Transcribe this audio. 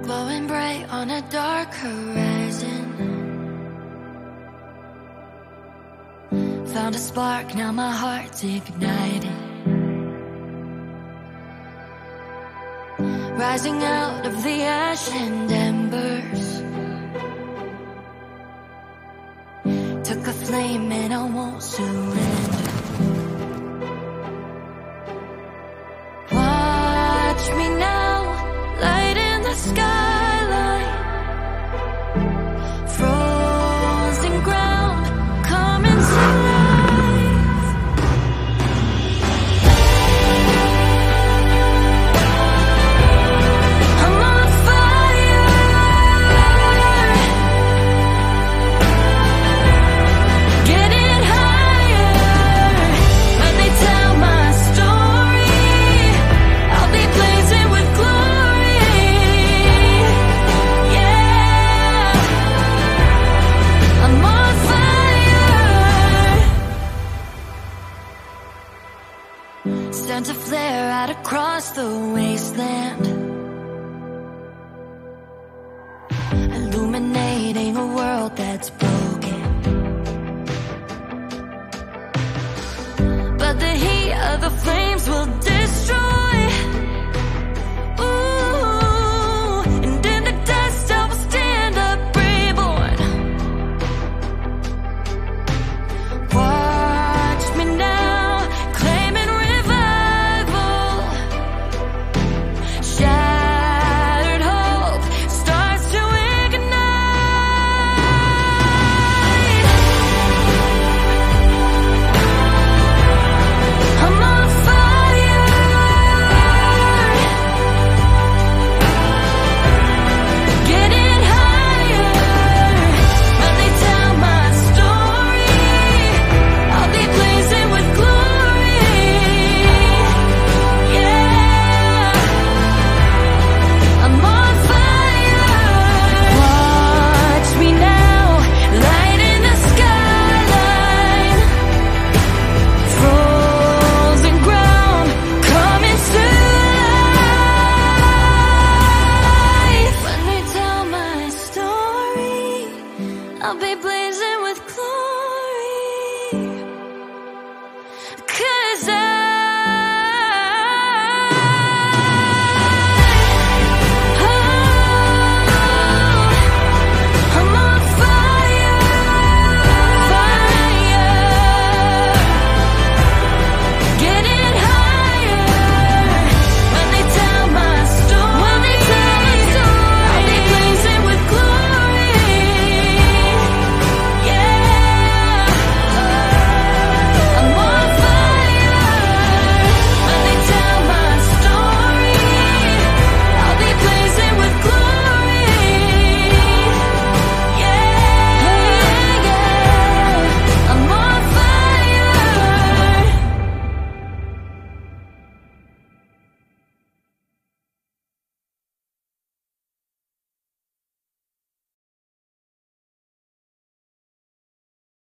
glowing bright on a dark horizon. Found a spark, now my heart's ignited. Rising out of the ash and embers, took a flame and I won't surrender. Watch me now, light in the skyline, frozen ground coming to life. I'm on fire, getting higher. When they tell my story, I'll be blazing with glory. Yeah, I'm on fire. Sent a flare out across the wasteland.